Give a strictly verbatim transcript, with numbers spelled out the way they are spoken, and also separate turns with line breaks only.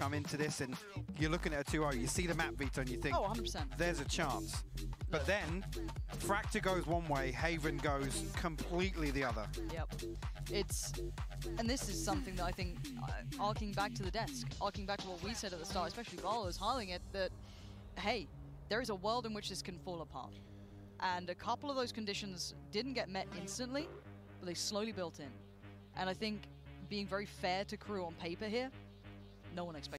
come into this and you're looking at a two oh, you see the map veto and you think,
oh, one hundred percent.
There's a chance. But then, Fracture goes one way, Haven goes completely the other.
Yep. It's, and this is something that I think, uh, arcing back to the desk, arcing back to what we said at the start, especially Valo is highlighting it, that, hey, there is a world in which this can fall apart. And a couple of those conditions didn't get met instantly, but they slowly built in. And I think being very fair to crew on paper here, no one expected